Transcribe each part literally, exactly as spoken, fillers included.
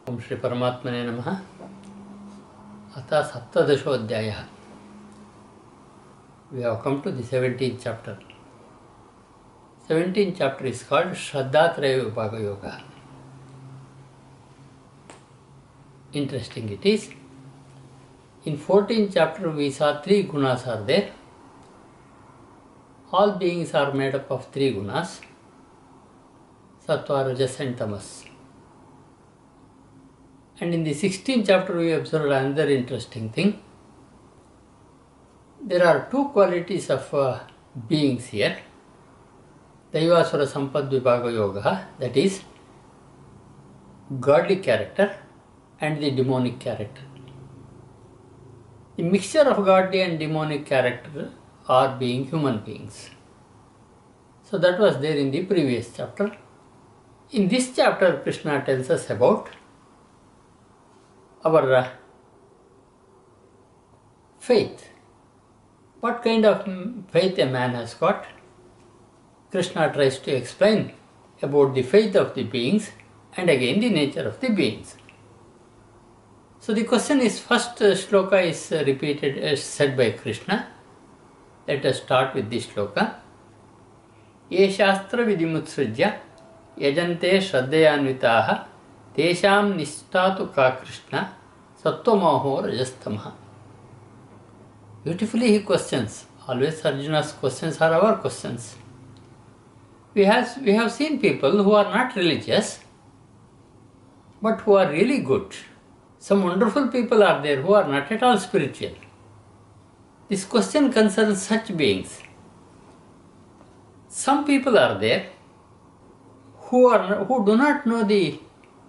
ओम श्री परमात्मने नमः। अतः सप्तदशोऽध्यायः। We have come to the seventeenth chapter. seventeenth chapter is called Shraddhathraya Vibhaga Yoga. Interesting it is. In fourteenth chapter we saw three gunas are there. All beings are made up of three gunas: Sattva, Rajas and Tamas. And in the sixteenth chapter we observed another interesting thing. There are two qualities of uh, beings here. Daivasura Sampad Vibhaga Yoga, that is godly character and the demonic character. The mixture of godly and demonic character are being human beings. So that was there in the previous chapter. In this chapter Krishna tells us about our uh, faith. What kind of faith a man has got? Krishna tries to explain about the faith of the beings and again the nature of the beings. So the question is, first uh, shloka is uh, repeated as said by Krishna. Let us start with this shloka. Ye shastra vidimutsrijya yajante shraddhayanvitaha tesham nishtatu ka Krishna sattvamoho rajastamaha. Beautifully he questions. Always Arjuna's questions are our questions. We have, we have seen people who are not religious but who are really good. Some wonderful people are there who are not at all spiritual. This question concerns such beings. Some people are there who are who do not know the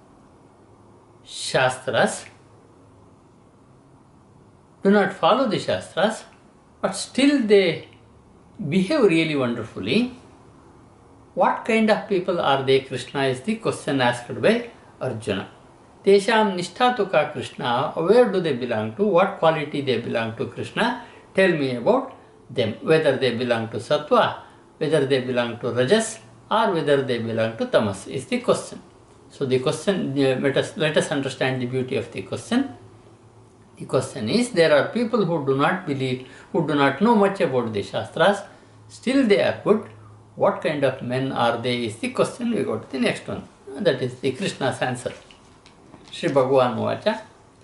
Shastras, do not follow the Shastras, but still they behave really wonderfully. What kind of people are they, Krishna, is the question asked by Arjuna. Tesham nishtatu ka Krishna, where do they belong to, what quality they belong to, Krishna? Tell me about them, whether they belong to Sattva, whether they belong to Rajas, or whether they belong to Tamas, is the question. So the question, let us, let us understand the beauty of the question. The question is, there are people who do not believe, who do not know much about the Shastras, still they are good. What kind of men are they is the question. We go to the next one. That is the Krishna's answer. Shri Bhagavan Vacha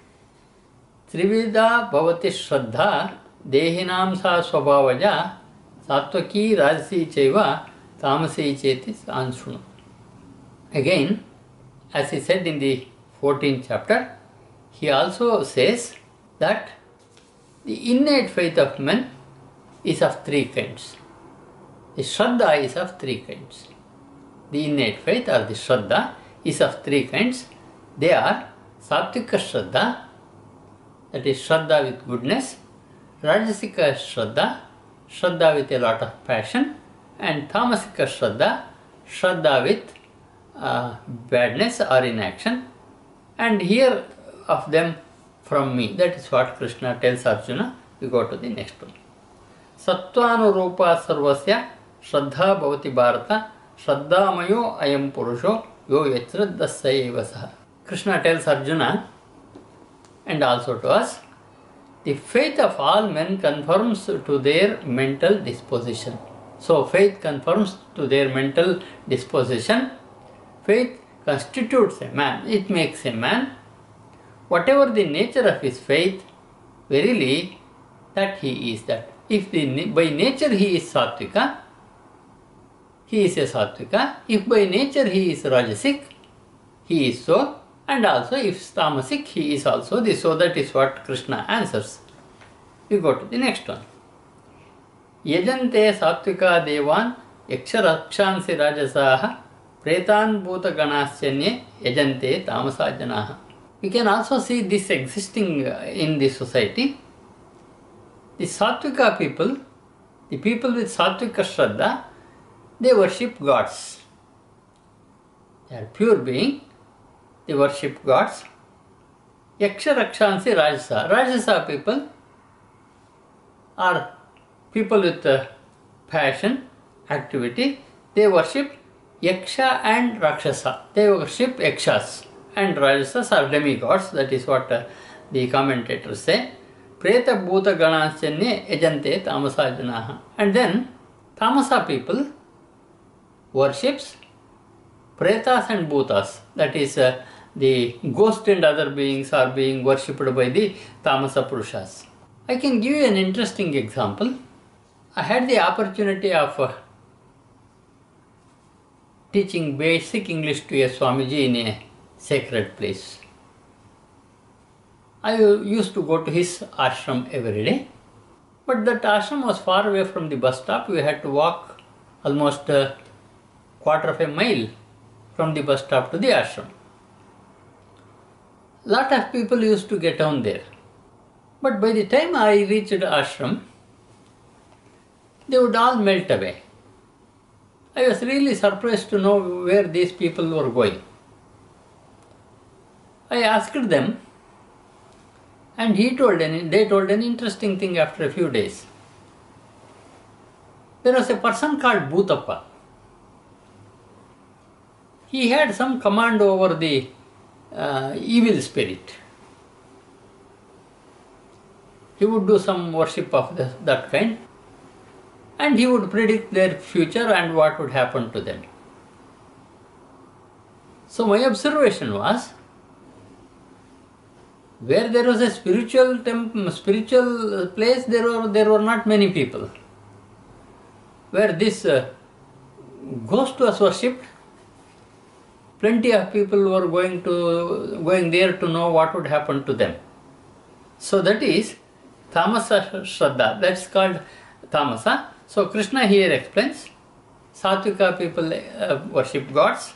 Trivida Bhavati Shraddha Dehinam Sa Swabhavaja Sattvaki Rajasi Chaiva Tamasi Cheti Anshunu. Again, as he said in the fourteenth chapter, he also says that the innate faith of men is of three kinds. The Shraddha is of three kinds. The innate faith or the Shraddha is of three kinds. They are Sattvika Shraddha, that is Shraddha with goodness, Rajasika Shraddha, Shraddha with a lot of passion, and Tamasika Shraddha, Shraddha with uh, badness or inaction. And here of them from me. That is what Krishna tells Arjuna. We go to the next one. Sattvanurupa sarvasya Shraddha bhavati bharata Shraddhamayo ayam purusho yo yachraddhasya eva saha. Krishna tells Arjuna and also to us, the faith of all men conforms to their mental disposition. So faith conforms to their mental disposition. Faith constitutes a man. It makes a man. Whatever the nature of his faith, verily that he is that. If the, by nature he is Sattvika, he is a Sattvika. If by nature he is Rajasic, he is so. And also if Tamasic, he is also this. So that is what Krishna answers. We go to the next one. Yajante Sattvika Devan Yaksharakshansi Rajasaha Pretan Bhuta Ganasyanye Yajante Tamasa Janaha. We can also see this existing in the society. The Sattvika people, the people with Sattvika Shraddha, they worship gods. They are pure being. They worship gods. Yaksha Rakshansi Rajasa. Rajasa people are people with uh, passion, activity. They worship Yaksha and Rakshasa. They worship Yakshas and Rajasas are demigods, that is what uh, the commentators say. Preta Bhuta Ganachanye Ejante Tamasa Janaha. And then Tamasa people worships Pretas and Bhutas, that is uh, the ghost and other beings are being worshipped by the Tamasa Purushas. I can give you an interesting example. I had the opportunity of uh, teaching basic English to a Swamiji in a sacred place. I used to go to his ashram every day, but that ashram was far away from the bus stop. We had to walk almost a quarter of a mile from the bus stop to the ashram. Lot of people used to get down there, but by the time I reached the ashram, they would all melt away. I was really surprised to know where these people were going. I asked them, and he told an, they told an interesting thing after a few days. There was a person called Bhutappa. He had some command over the uh, evil spirit. He would do some worship of the, that kind, and he would predict their future and what would happen to them. So my observation was, where there was a spiritual temp spiritual place, there were there were not many people. Where this uh, ghost was worshipped, plenty of people were going to going there to know what would happen to them. So that is Tamasa Shraddha. That's called Tamasa. So Krishna here explains, Satvika people uh, worship gods,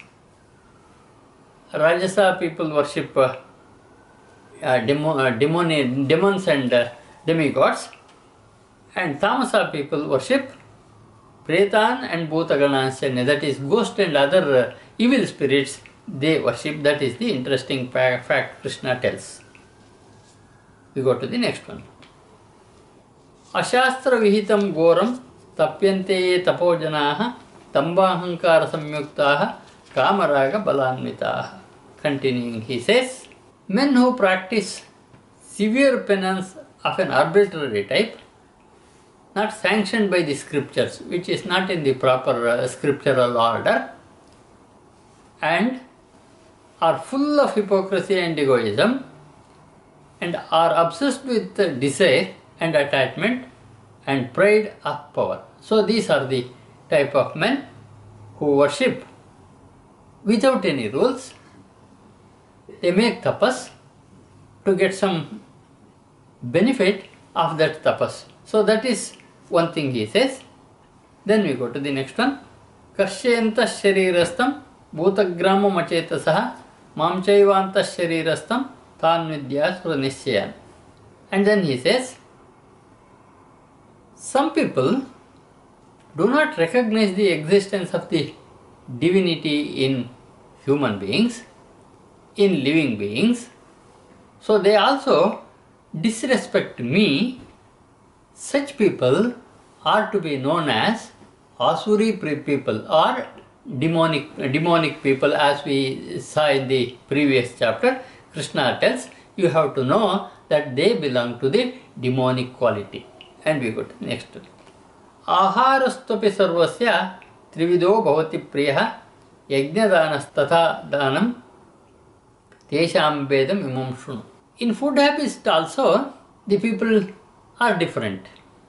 Rajasa people worship uh, uh, demo, uh, demoni, demons and uh, demigods, and Tamasa people worship Pretan and Bhutaganas, that is ghost and other uh, evil spirits they worship. That is the interesting fact Krishna tells. We go to the next one. Ashastra vihitam goram tapyante tapojanaha tambahankara samyuktaha kamaraga balanvitaha. Continuing, he says, men who practice severe penance of an arbitrary type, not sanctioned by the scriptures, which is not in the proper uh, scriptural order, and are full of hypocrisy and egoism, and are obsessed with uh, desire and attachment and pride of power. So these are the type of men who worship without any rules. They make tapas to get some benefit of that tapas. So that is one thing he says. Then we go to the next one. Karshayanta sharirastam bhutagrama machetasaha mamchaivanta sharirastam tan vidya suranishyayan. And then he says, some people do not recognize the existence of the divinity in human beings, in living beings, so they also disrespect me. Such people are to be known as Asuri people or demonic, demonic people, as we saw in the previous chapter. Krishna tells you have to know that they belong to the demonic quality. And we go to the next one. Aharastopi sarvasya trivido bhavati priyaha yajnadanas tatha danam tesham vedam imam shunu. In food habits also, the people are different.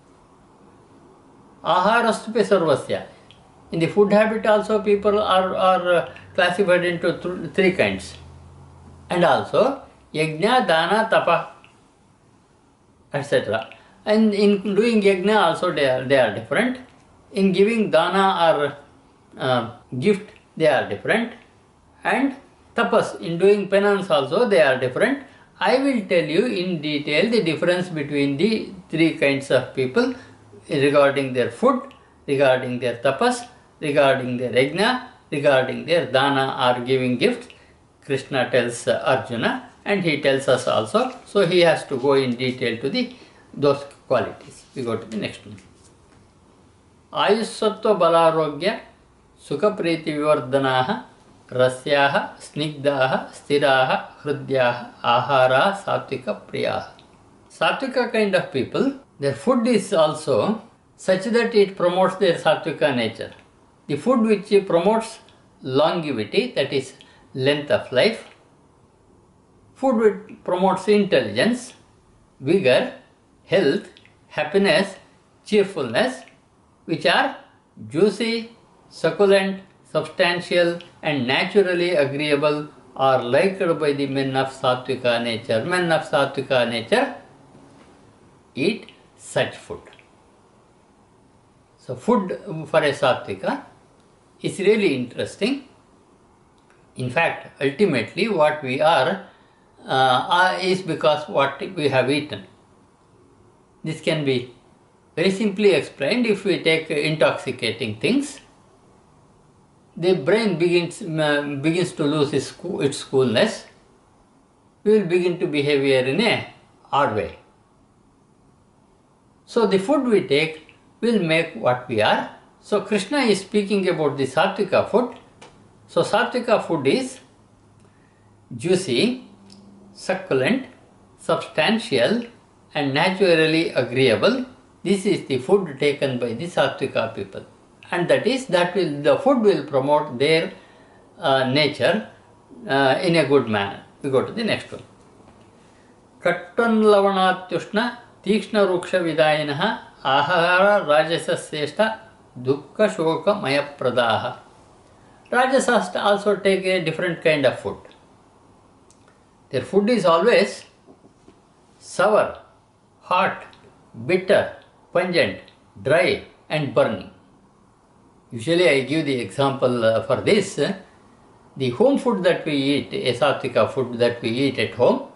Aharastopi sarvasya. In the food habit also, people are, are classified into th three kinds. And also, yajna, dana, tapa, et cetera. And in doing yajna also they are, they are different. In giving dana or uh, gift, they are different. And tapas, in doing penance also, they are different. I will tell you in detail the difference between the three kinds of people regarding their food, regarding their tapas, regarding their yajna, regarding their dana or giving gifts. Krishna tells uh, Arjuna, and he tells us also. So he has to go in detail to the those qualities. We go to the next one. Ayusattva balarogya sukha priti vivardanaha rasyaha, snigdaha, stiraha, hrudyaha, ahara, sattvika priyaha. Sattvika kind of people, their food is also such that it promotes their sattvika nature. The food which promotes longevity, that is length of life. Food which promotes intelligence, vigor, health, happiness, cheerfulness, which are juicy, succulent, substantial and naturally agreeable, are liked by the men of sattvika nature. Men of sattvika nature eat such food. So food for a sattvika is really interesting. In fact, ultimately what we are uh, is because what we have eaten. This can be very simply explained. If we take intoxicating things, the brain begins, uh, begins to lose its, its coolness. We will begin to behave in a odd way. So the food we take will make what we are. So Krishna is speaking about the sattvika food. So sattvika food is juicy, succulent, substantial and naturally agreeable. This is the food taken by the sattvika people. And that is, that will, the food will promote their uh, nature uh, in a good manner. We go to the next one. Kattan lavanatyushna tikshna ruksha vidayinaha ahara rajasa seshta dukkha shoka maya pradaha. Rajasas also take a different kind of food. Their food is always sour, hot, bitter, pungent, dry and burning. Usually I give the example uh, for this. Uh, the home food that we eat, a sattvika food that we eat at home,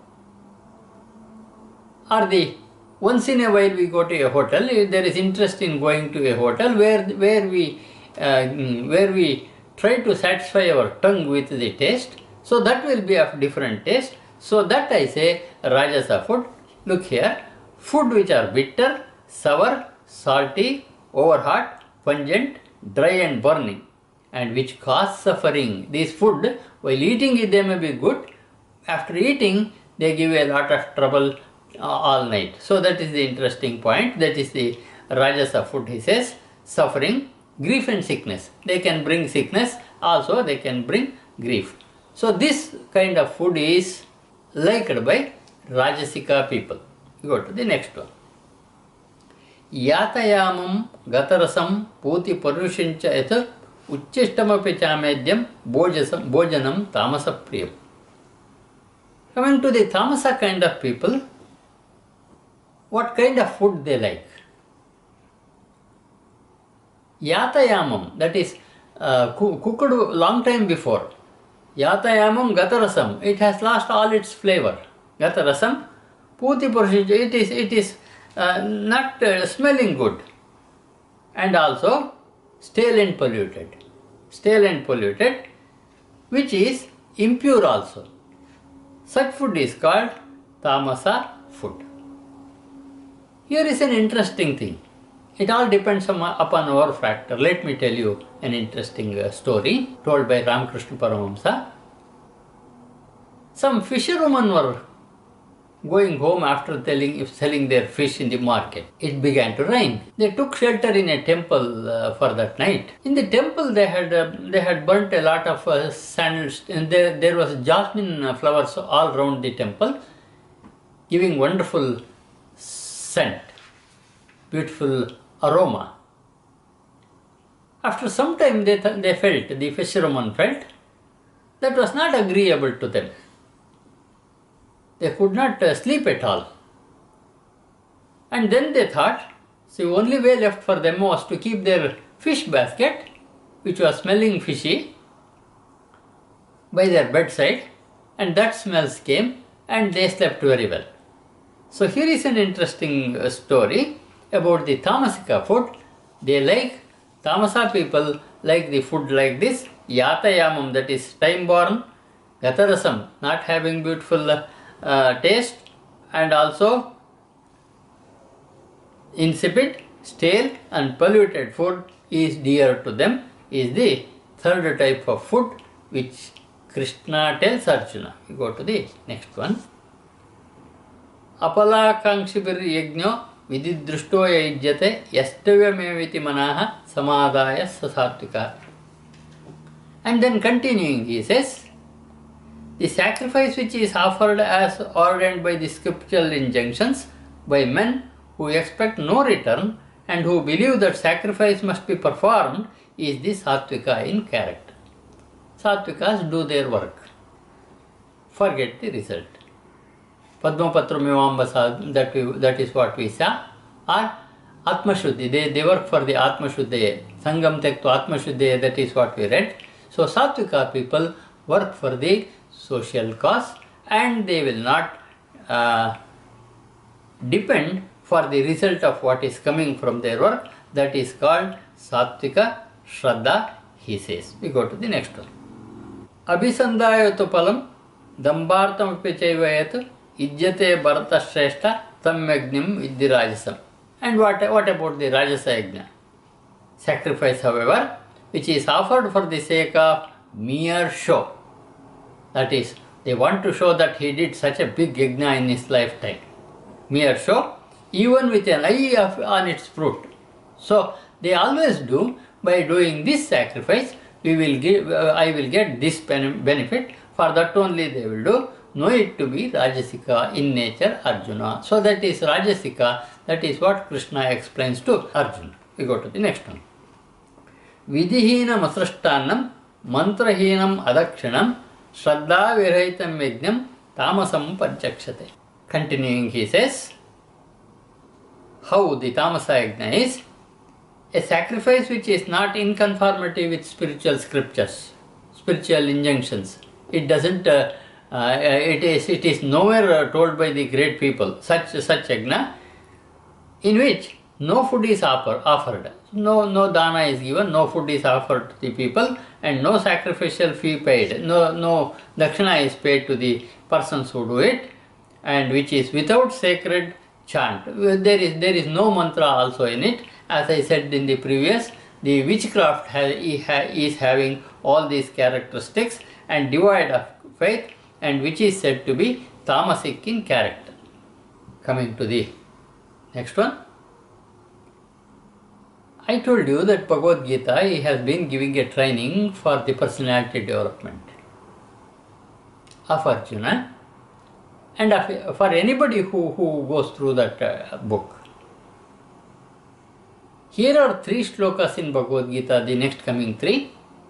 or the once in a while we go to a hotel. There is interest in going to a hotel where, where, we, uh, where we try to satisfy our tongue with the taste. So that will be of different taste. So that I say Rajasa food. Look here, food which are bitter, sour, salty, over hot, pungent, dry and burning, and which cause suffering. This food, while eating it they may be good, after eating they give a lot of trouble uh, all night. So that is the interesting point. That is the Rajasa food, he says. Suffering, grief and sickness. They can bring sickness, also they can bring grief. So this kind of food is liked by Rajasika people. We go to the next one. Yatayamam gatarasam puti parushincha etha uchchistamapi chamedyam bhojanam tamasa priyam. Coming to the tamasa kind of people, what kind of food they like? Yatayamam, that is uh, cooked long time before. Yatayamam gatarasam, it has lost all its flavor. Gatarasam puti parushincha, it is, it is Uh, not uh, smelling good, and also stale and polluted. Stale and polluted, which is impure also. Such food is called tamasa food. Here is an interesting thing. It all depends upon our factor. Let me tell you an interesting uh, story told by Ramakrishna Paramahamsa. Some fisherwomen were going home after telling, selling their fish in the market. It began to rain. They took shelter in a temple uh, for that night. In the temple they had uh, they had burnt a lot of uh, sandals, and there, there was jasmine flowers all around the temple, giving wonderful scent, beautiful aroma. After some time they, th they felt, the fisherwoman felt, that was not agreeable to them. They could not uh, sleep at all. And then they thought, the only way left for them was to keep their fish basket, which was smelling fishy, by their bedside, and that smells came and they slept very well. So here is an interesting uh, story about the Tamasika food. They like, Tamasa people like the food like this, Yatayamam, that is time born, Gatarasam, not having beautiful uh, Uh, taste, and also insipid, stale and polluted food is dear to them, is the third type of food which Krishna tells Arjuna. We go to the next one. Apalakankshabir yajno vididrushto yajyate yastavyameviti manaha samadaya sasatvika. And then continuing he says, the sacrifice which is offered as ordained by the scriptural injunctions by men who expect no return and who believe that sacrifice must be performed is the sattvika in character. Sattvikas do their work, forget the result. Padmapatra Mivambasa, that, we, that is what we saw, or Atmashuddhi, they, they work for the Atmashuddhi. Sangam Tektu Atmashuddhi, that is what we read. So Sattvika people work for the social cause and they will not uh, depend for the result of what is coming from their work. That is called Sattvika Shraddha, he says. We go to the next one. Abhisandayatu palam dambartam apichayvayat ijjate bharata shrestha tam yajnam vidhi rajasam. And what, what about the Rajasa Yajna? Sacrifice, however, which is offered for the sake of mere show. That is, they want to show that he did such a big yajna in his lifetime. Mere show, even with an eye of, on its fruit. So, they always do, by doing this sacrifice, we will give, uh, I will get this benefit, for that only they will do. Know it to be Rajasika in nature, Arjuna. So that is Rajasika, that is what Krishna explains to Arjuna. We go to the next one. Vidhihinam asrashtanam mantrahinam adakshanam shraddha viraitam yajnam tamasam panchakshate. Continuing he says, how the tamasa yajna is a sacrifice which is not in conformity with spiritual scriptures, spiritual injunctions. It doesn't, uh, uh, it is it is nowhere uh, told by the great people, such such yajna, in which no food is offer, offered, no, no dana is given, no food is offered to the people, and no sacrificial fee paid, no, no dakshina is paid to the persons who do it, and which is without sacred chant. There is, there is no mantra also in it. As I said in the previous, the witchcraft has, is having all these characteristics and devoid of faith, and which is said to be tamasic in character. Coming to the next one. I told you that Bhagavad Gita, he has been giving a training for the personality development of Arjuna and of, for anybody who, who goes through that uh, book. Here are three shlokas in Bhagavad Gita, the next coming three.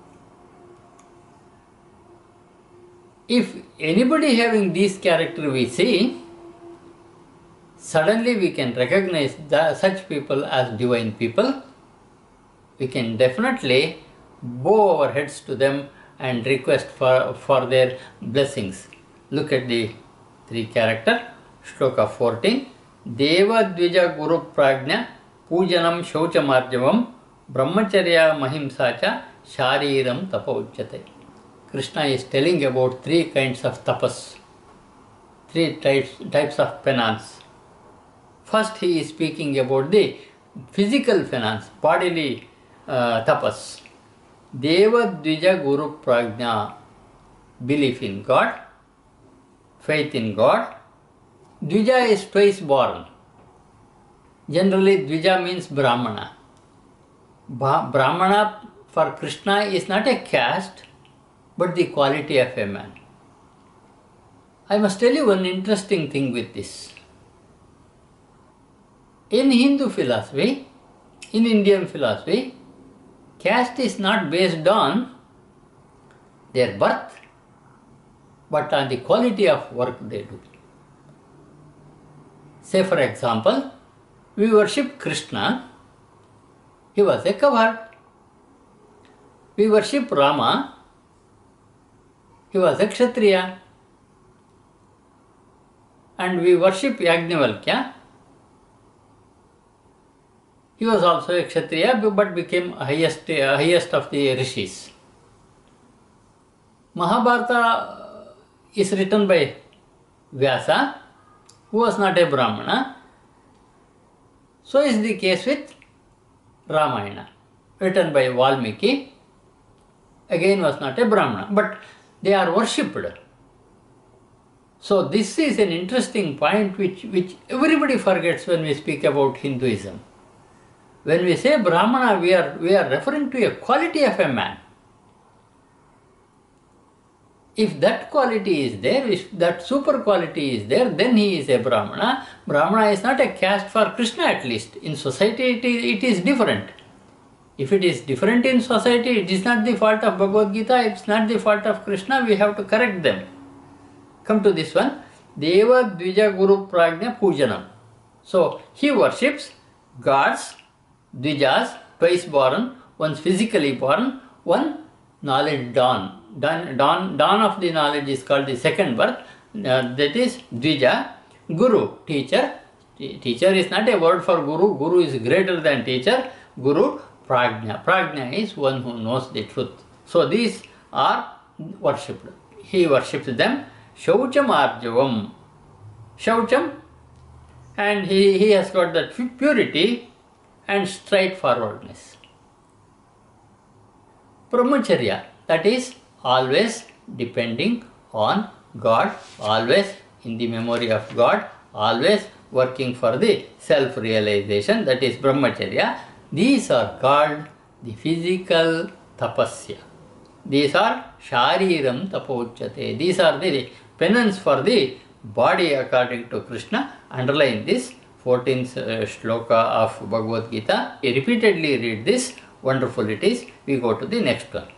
If anybody having these characters we see, suddenly we can recognize the, such people as divine people. We can definitely bow our heads to them and request for, for their blessings. Look at the three characters. Shloka fourteen. Deva Dvija Guru Prajna Pujanam Shauchamarjavam Brahmacharya Mahimsacha Shariram Tapauchyate. Krishna is telling about three kinds of tapas, three types, types of penance. First he is speaking about the physical penance, bodily uh, tapas. Deva Dvija Guru Prajna, belief in God, faith in God. Dvija is twice born. Generally Dvija means Brahmana. Ba Brahmana for Krishna is not a caste, but the quality of a man. I must tell you one interesting thing with this. In Hindu philosophy, in Indian philosophy, caste is not based on their birth, but on the quality of work they do. Say for example, we worship Krishna, he was a cowherd. We worship Rama, he was a Kshatriya. And we worship Yajnavalkya, he was also a Kshatriya but became highest, uh, highest of the rishis. Mahabharata is written by Vyasa, who was not a Brahmana. So is the case with Ramayana, written by Valmiki, again was not a Brahmana, but they are worshipped. So this is an interesting point which, which everybody forgets when we speak about Hinduism. When we say Brahmana, we are, we are referring to a quality of a man. If that quality is there, if that super quality is there, then he is a Brahmana. Brahmana is not a caste for Krishna, at least. In society it is, it is different. If it is different in society, it is not the fault of Bhagavad Gita, it is not the fault of Krishna, we have to correct them. Come to this one. Deva Dvija Guru Prajna Pujanam. So he worships gods, Dvijas, twice born, one physically born, one knowledge dawn. Dawn, dawn. dawn of the knowledge is called the second birth. Uh, that is Dvija. Guru, teacher. Teacher is not a word for Guru. Guru is greater than teacher. Guru, Prajna. Prajna is one who knows the truth. So these are worshipped. He worships them. Shaucham Arjavam. Shaucham. And he, he has got that purity and straightforwardness. Brahmacharya. That is always depending on God, always in the memory of God, always working for the self-realization, that is Brahmacharya. These are called the physical tapasya. These are shariram tapochyate. These are the penance for the body according to Krishna. Underline this, fourteenth uh, shloka of Bhagavad Gita. You repeatedly read this, wonderful it is. We go to the next one.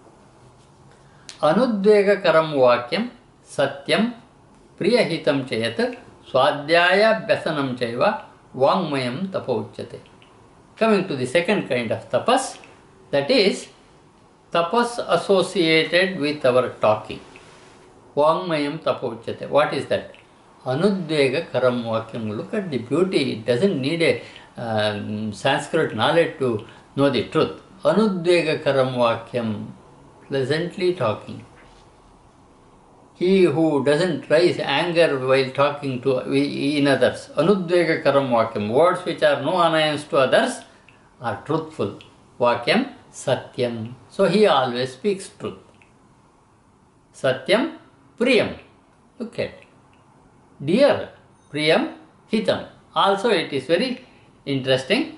Anudvega karam vakyam satyam priyahitam chayat swadhyaya vyasanam chaiva vangmayam tapochyate. Coming to the second kind of tapas, that is tapas associated with our talking. Vangmayam tapochyate. What is that? Anudvega karam vakyam. Look at the beauty. It doesn't need a um, Sanskrit knowledge to know the truth. Anudvega karam vakyam. Pleasantly talking. He who doesn't raise anger while talking to in others. Anudvega karam vakyam. Words which are no annoyance to others are truthful. Vakyam satyam. So he always speaks truth. Satyam priyam. Look at. Dear. Priyam hitam. Also it is very interesting,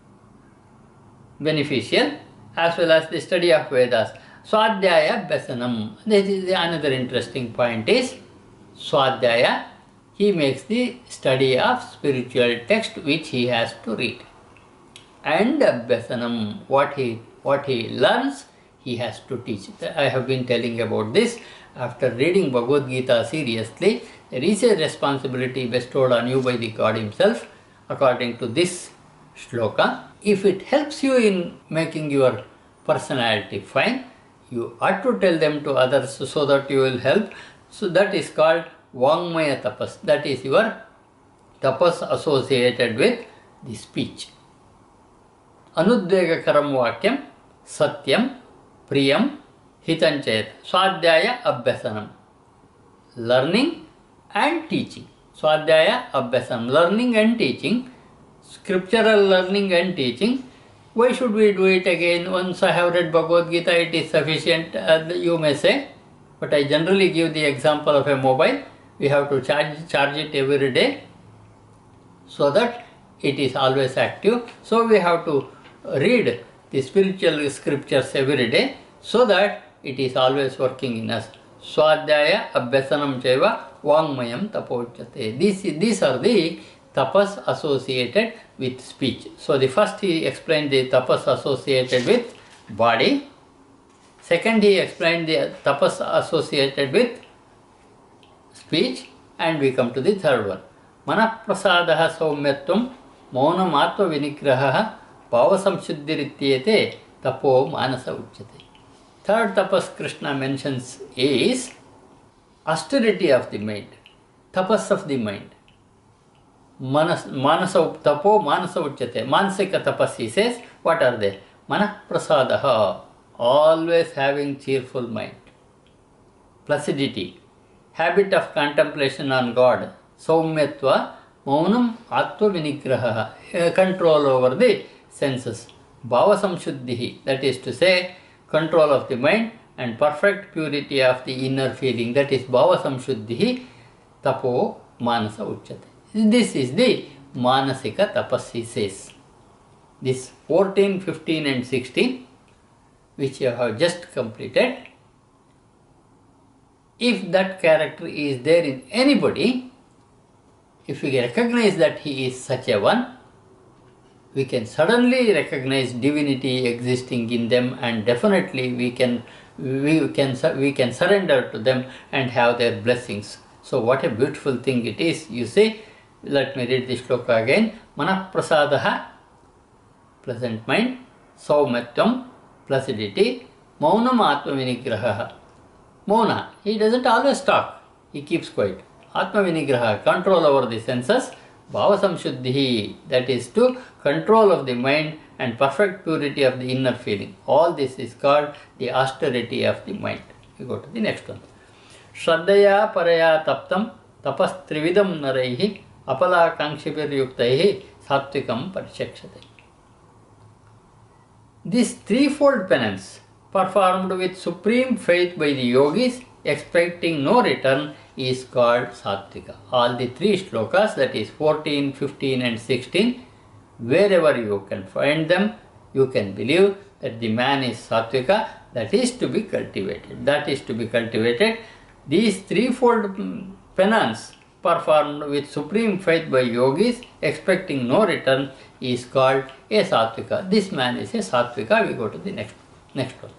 beneficial, as well as the study of Vedas. Swadhyaya Vyasanam. This is another interesting point is Swadhyaya. He makes the study of spiritual text which he has to read. And Vyasanam, what he, what he learns, he has to teach. I have been telling about this. After reading Bhagavad Gita seriously, there is a responsibility bestowed on you by the God himself according to this shloka. If it helps you in making your personality fine, you ought to tell them to others so that you will help. So that is called Vangmaya tapas. That is your tapas associated with the speech. Anudvega karam vakyam satyam priyam hitanchayat. Swadhyaya abhyasanam. Learning and teaching. Swadhyaya abhyasanam. Learning and teaching. Scriptural learning and teaching. Why should we do it again? Once I have read Bhagavad Gita, it is sufficient, uh, you may say. But I generally give the example of a mobile. We have to charge, charge it every day so that it is always active. So we have to read the spiritual scriptures every day so that it is always working in us. Swadhyaya abhyasanam chaiva vangmayam tapochyate. These, these are the tapas associated with speech. So the first he explained the tapas associated with body. Second he explained the tapas associated with speech. And we come to the third one. Manah prasadaha saumyatvam maunam atma vinigraha bhavasamshuddhirityete tapo manasa uchyate. Third tapas Krishna mentions is austerity of the mind, tapas of the mind. Manas, manasa tapo manasa uchyate. Mansika tapas, he says, what are they? Manah prasadaha, always having cheerful mind. Placidity, habit of contemplation on God. Saumyatva, maunam atma vinigraha, control over the senses. Bhava samshuddhihi, that is to say, control of the mind and perfect purity of the inner feeling. That is bhava samshuddhi tapo manasa uchyate. This is the manasika tapas, he says. This fourteen, fifteen and sixteen, which you have just completed, if that character is there in anybody, if we recognize that he is such a one, we can suddenly recognize divinity existing in them, and definitely we can we can we can surrender to them and have their blessings. So what a beautiful thing it is. You see, let me read this shloka again. Manah prasadaha, pleasant mind, saumatvam, placidity, maunam atma vinigraha. Mauna, he doesn't always talk, he keeps quiet. Atma vinigraha, control over the senses. Bhava samshuddhi, that is to control of the mind and perfect purity of the inner feeling. All this is called the austerity of the mind. We go to the next one. Shraddhaya paraya taptam tapas trividam naraihi apala kankshipir yuktaihi satvikam parishakshate. This threefold penance, performed with supreme faith by the yogis, expecting no return, is called sattvika. All the three shlokas, that is fourteen, fifteen and sixteen, wherever you can find them, you can believe that the man is sattvika, that is to be cultivated. That is to be cultivated. These threefold penance, performed with supreme faith by yogis, expecting no return, is called a sattvika. This man is a sattvika. We go to the next, next one.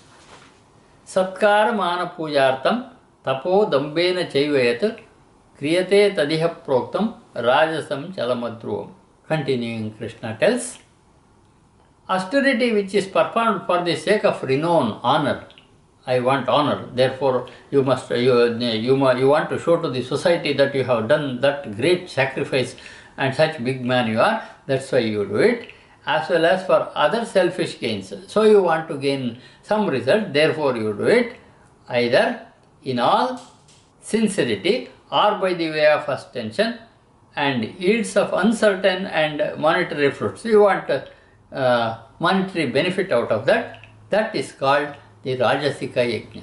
Satkara mana pujartam tapo dambena chaivayat kriyate tadiha proktam rajasam chalamadruvam. Continuing, Krishna tells, austerity which is performed for the sake of renown, honor. I want honor, therefore you must you, you, you want to show to the society that you have done that great sacrifice and such big man you are, that's why you do it. As well as for other selfish gains. So you want to gain some result, therefore you do it, either in all sincerity or by the way of ostension, and yields of uncertain and monetary fruits. You want uh, monetary benefit out of that. That is called the Rajasika Yajna.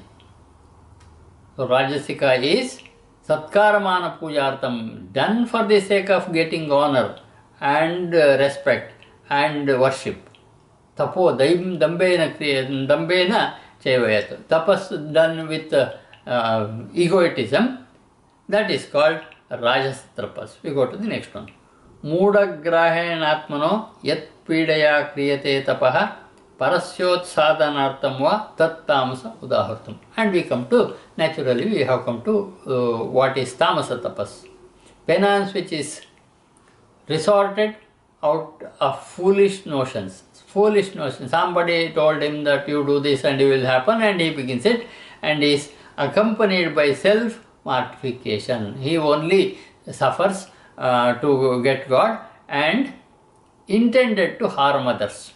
So Rajasika is Satkaramana Pujartam, done for the sake of getting honor and uh, respect and worship. Tapo daim dambena dambena chevayat. Tapas done with uh, uh, egoism, that is called Rajas tapas. We go to the next one. Muda grahen atmano yat pidaya kriyate tapaha parasyot sadhanartam va tat tamasa udahartam. And we come to, naturally we have come to uh, what is tamasa tapas. Penance which is resorted out of foolish notions. Foolish notions. Somebody told him that you do this and it will happen, and he begins it, and is accompanied by self-mortification. He only suffers uh, to get God and intended to harm others.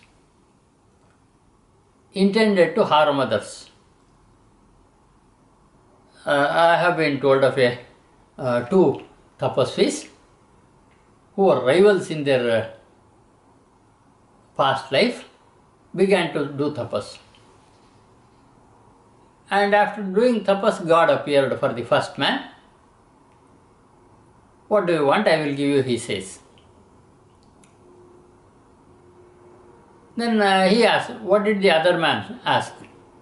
Intended to harm others. Uh, I have been told of a uh, two tapasvis who were rivals in their uh, past life, began to do tapas. And after doing tapas, God appeared for the first man. What do you want? I will give you, he says. Then uh, he asked, what did the other man ask?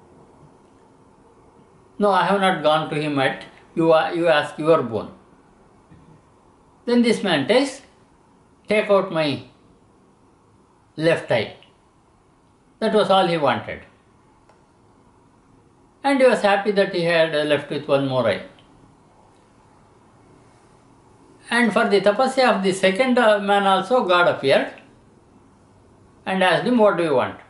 No, I have not gone to him yet. You, are, you ask your boon. Then this man takes, take out my left eye. That was all he wanted. And he was happy that he had left with one more eye. And for the tapasya of the second man also, God appeared and asked him, what do you want?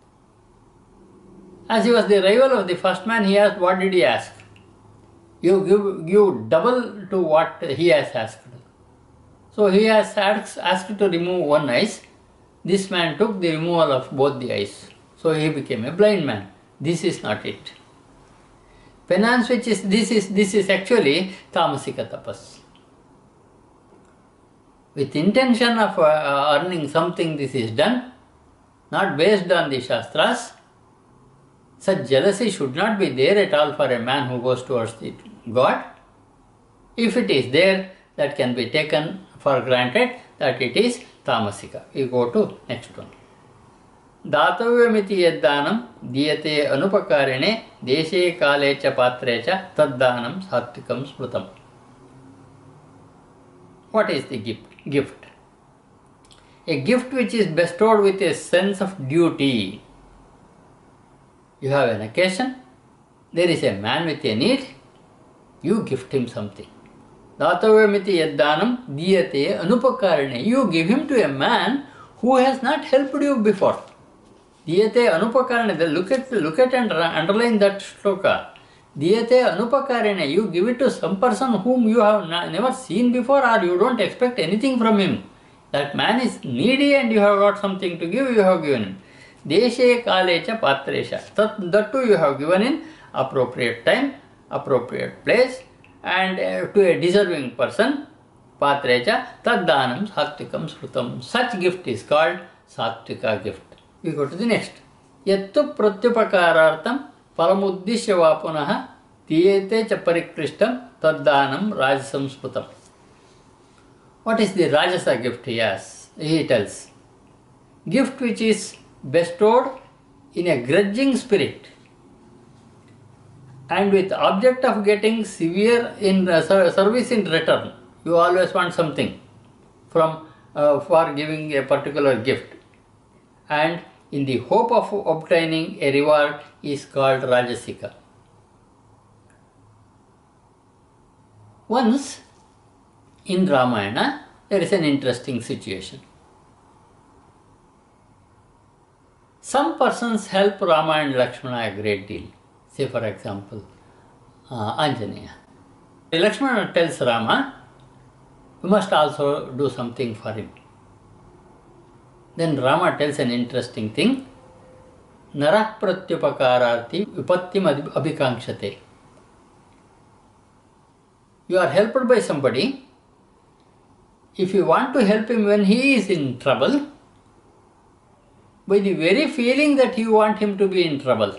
As he was the rival of the first man, he asked, what did he ask? You give, give double to what he has asked. So he has asked, asked to remove one eye. This man took the removal of both the eyes. So he became a blind man. This is not it. Penance which is, this is, this is actually tamasika tapas. With intention of uh, earning something, this is done, not based on the Shastras, Such jealousy should not be there at all for a man who goes towards the God. If it is there, that can be taken for granted that it is tamasika. We go to next one. Datavyamiti yaddanam diyate anupakarine deshe kale cha patre cha taddanam satvikam smrutam. What is the gift? Gift. A gift which is bestowed with a sense of duty. You have an occasion, there is a man with a need, you gift him something. Datavyamiti yaddanam diyate anupakarine. You give him to a man who has not helped you before. Diyate anupakarine. Look at, look at and underline that shloka. Diyate anupakarine. You give it to some person whom you have never seen before, or you don't expect anything from him. That man is needy and you have got something to give, you have given him. Deshe kalecha patresha. That, that too you have given in appropriate time, appropriate place, and uh, to a deserving person. Patrecha taddanam satvikam smrutam. Such gift is called sattvika gift. We go to the next. Yattu pratyupakarartam paramuddishya vapunaha tiyete cha parikrishtam taddanam rajasam smrutam. What is the Rajasa gift? He asks, he tells. Gift which is bestowed in a grudging spirit and with object of getting severe in uh, service in return. You always want something from uh, for giving a particular gift, and in the hope of obtaining a reward is called Rajasika. Once in Ramayana, there is an interesting situation. Some persons help Rama and Lakshmana a great deal. Say for example, uh, Anjaneya. Lakshmana tells Rama, you must also do something for him. Then Rama tells an interesting thing. Narak pratyupakararti vipattim abhikankshate. You are helped by somebody. If you want to help him when he is in trouble, by the very feeling that you want him to be in trouble,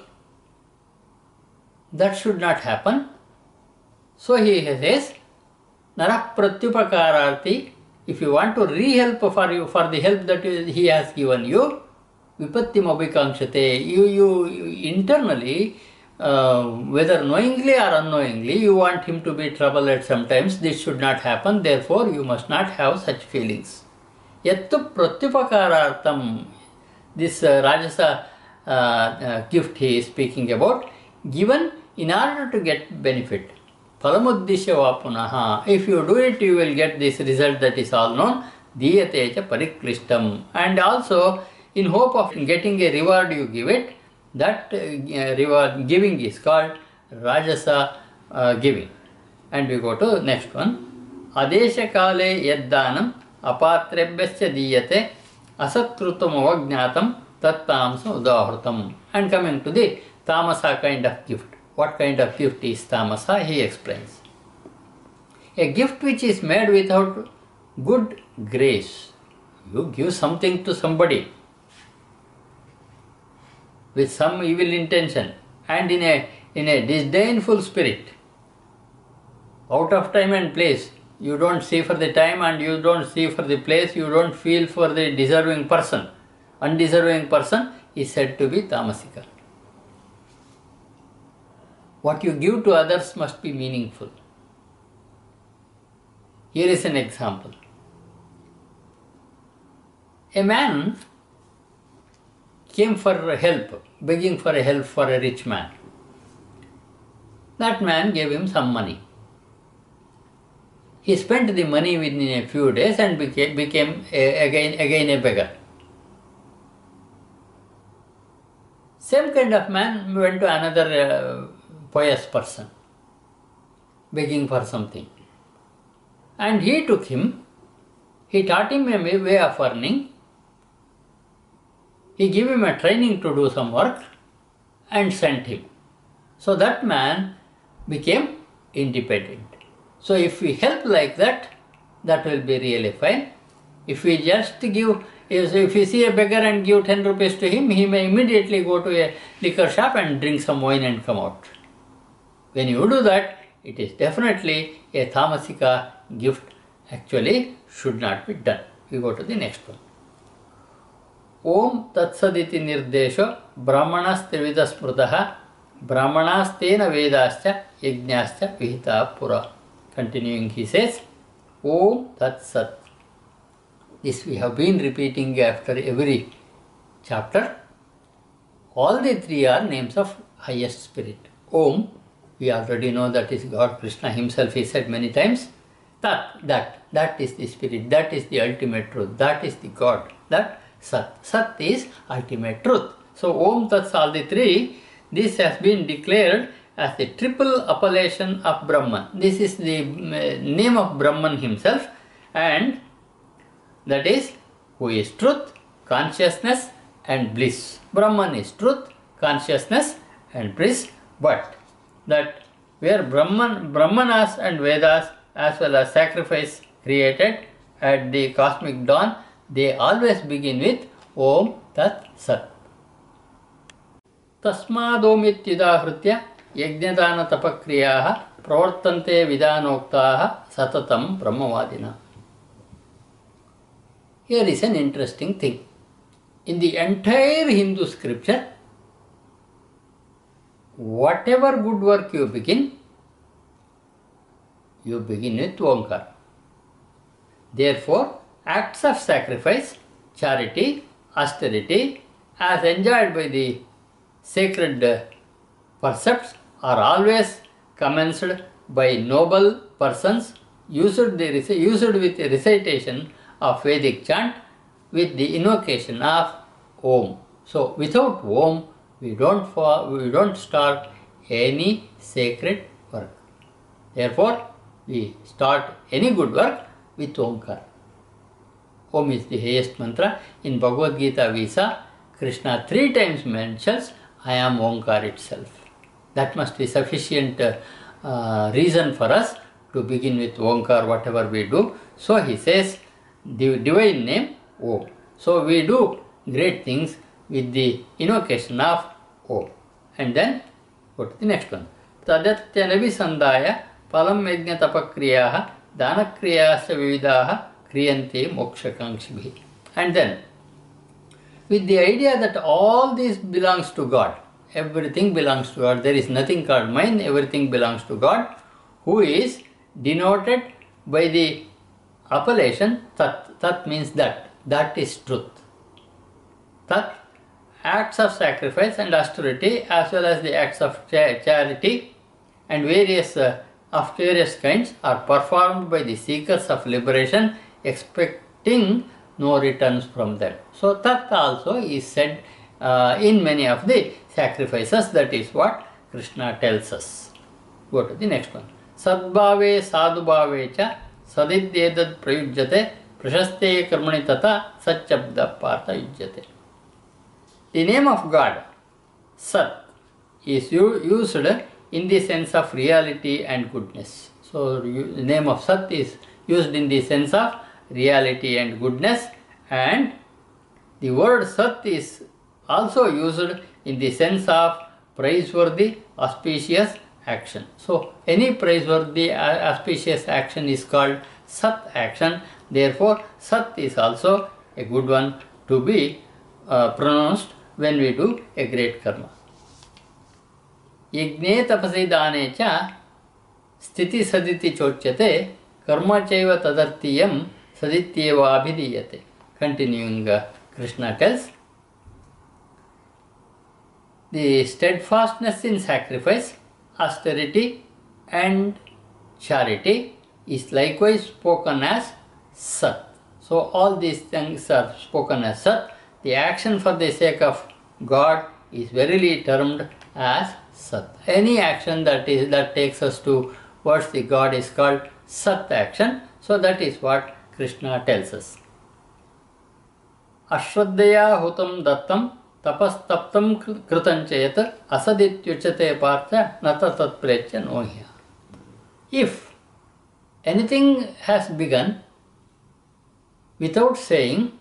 that should not happen. So he says, Narak pratyupakararti, if you want to re-help for you for the help that he has given you, vipattim abhikankshate, you, you, you internally, uh, whether knowingly or unknowingly, you want him to be troubled at sometimes. This should not happen, therefore you must not have such feelings. Yattu pratyupakarartam, this uh, Rajasa uh, uh, gift he is speaking about, given in order to get benefit. Palamuddishya vapunaha. If you do it, you will get this result that is all known. Diyate cha parikrishtam. And also, in hope of getting a reward, you give it. That uh, reward giving is called Rajasa uh, giving. And we go to next one. Adesha kale yaddanam apatrebhyasya diyate asakrutam avajnatam tattamsa udahrutam. And coming to the tamasa kind of gift. What kind of gift is tamasa? He explains. A gift which is made without good grace. You give something to somebody with some evil intention and in a, in a disdainful spirit, out of time and place. You don't see for the time and you don't see for the place, you don't feel for the deserving person. Undeserving person is said to be tamasika. What you give to others must be meaningful. Here is an example. A man came for help, begging for help for a rich man. That man gave him some money. He spent the money within a few days and became, became a, again, again a beggar. Same kind of man went to another uh, pious person, begging for something. And he took him, he taught him a way of earning, he gave him a training to do some work and sent him. So that man became independent. So if we help like that, that will be really fine. If we just give If, if you see a beggar and give ten rupees to him, he may immediately go to a liquor shop and drink some wine and come out. When you do that, it is definitely a tamasika gift. Actually, should not be done. We go to the next one. Om tatsaditi nirdesho brahmanas trivida smrutaha brahmanas tena vedascha yajnascha vihita pura. Continuing, he says, Om tatsat. This we have been repeating after every chapter. All the three are names of highest spirit. Om, we already know that is God. Krishna himself, he said many times. Tat, that, that is the spirit, that is the ultimate truth, that is the God, that Sat. Sat is ultimate truth. So Om Tats, all the three, this has been declared as the triple appellation of Brahman. This is the name of Brahman himself, and that is who is truth, consciousness and bliss. Brahman is truth, consciousness and bliss, but that where Brahman, Brahmanas and Vedas as well as sacrifice created at the cosmic dawn, they always begin with Om Tat Sat. Tasmadomityudahritya yajnadana tapakriyaha pravartante vidanoktaha satatam brahmavadina. Here is an interesting thing. In the entire Hindu scripture, whatever good work you begin, you begin with Omkar. Therefore, acts of sacrifice, charity, austerity, as enjoyed by the sacred percepts, are always commenced by noble persons, used, the, used with a recitation of Vedic chant with the invocation of Om. So, without Om, we don't, for, we don't start any sacred work. Therefore, we start any good work with Omkar. Om is the highest mantra. In Bhagavad Gita we saw Krishna three times mentions I am Omkar itself. That must be sufficient uh, reason for us to begin with Omkar whatever we do. So he says the divine name Om. So we do great things with the invocation of Om. And then go to the next one. Tadatya navisandaya palam yajna tapakriyaha danakriyasya vividaha kriyante mokshakankshibhi. And then, with the idea that all this belongs to God, everything belongs to God, there is nothing called mine, everything belongs to God, who is denoted by the appellation Tat. Tat means that, that is truth. Tat, acts of sacrifice and austerity as well as the acts of charity and various uh, of various kinds are performed by the seekers of liberation, expecting no returns from them. So Tat also is said uh, in many of the sacrifices. That is what Krishna tells us. Go to the next one. Sadbhave sadhubhave cha sadidyedad prayujyate prashaste karmani tata satchabda partha yujyate. The name of God, Sat, is used in the sense of reality and goodness. So the name of Sat is used in the sense of reality and goodness, and the word Sat is also used in the sense of praiseworthy, auspicious action. So any praiseworthy, auspicious action is called Sat action. Therefore, Sat is also a good one to be uh, pronounced when we do a great karma. Yajne tapasi dane cha sthiti saditi chochyate karma chaiva tadartiyam sadityeva abhidiyate. Continuing, uh, Krishna tells, the steadfastness in sacrifice, austerity and charity is likewise spoken as Sat. So all these things are spoken as Sat. The action for the sake of God is verily termed as Sat. Any action that is that takes us towards the God is called Sat action. So that is what Krishna tells us. Ashraddhaya hutam dattam tapastaptam kritanchayat asadityuchate partha natatat precha nohya. If anything has begun without saying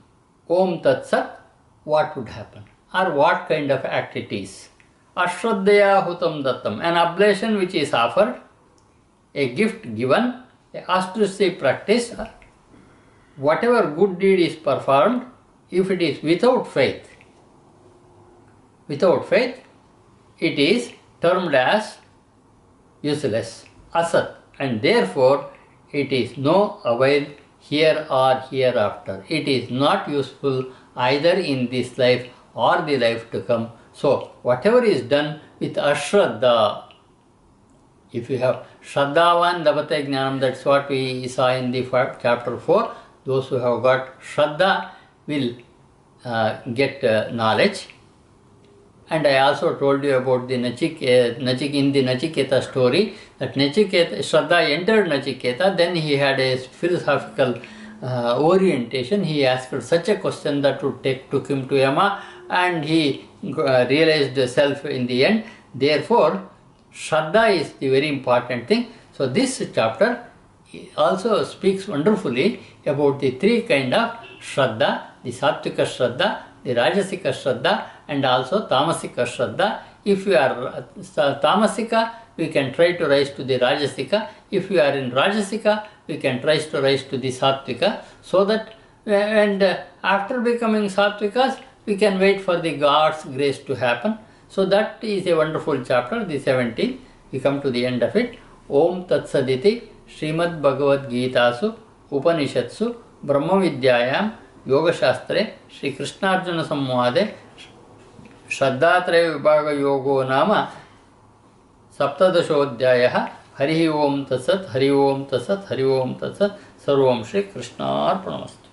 Om Tat Sat, what would happen? Or what kind of act it is? Ashraddhaya Hutam Dattam, an oblation which is offered, a gift given, a auspicious practice, whatever good deed is performed, if it is without faith, without faith, it is termed as useless, asat, and therefore it is no avail here or hereafter. It is not useful either in this life or the life to come. So, whatever is done with ashraddha, if you have shraddhavan labate jnanam, that's what we saw in the chapter four, those who have got shraddha will uh, get uh, knowledge. And I also told you about the Nachik, uh, Nachik in the Nachiketa story, that Nachiketa, Shraddha entered Nachiketa, then he had a philosophical uh, orientation. He asked such a question that would take took him to Yama, and he uh, realized the self in the end. Therefore, Shraddha is the very important thing. So this chapter also speaks wonderfully about the three kind of Shraddha, the Sattvika Shraddha, the Rajasika Shraddha, and also Tamasika Shraddha. If you are Tamasika, we can try to rise to the Rajasika. If you are in Rajasika, we can try to rise to the Sattvika. So that, and after becoming Sattvikas, we can wait for the God's grace to happen. So that is a wonderful chapter, the seventeenth. We come to the end of it. Om Tat Saditi Srimad Bhagavad Gitasu Upanishatsu Brahma Vidyayam Yoga Shastre Shri Krishnarjuna Samvade Shraddhathraya Vibhaga Yogo Nama Saptadashodhyayah. Hari Om Tat Sat, Hari Om Tat Sat, Hari Om Tat Sat. Sarvam Shri Krishna Arpanamastu.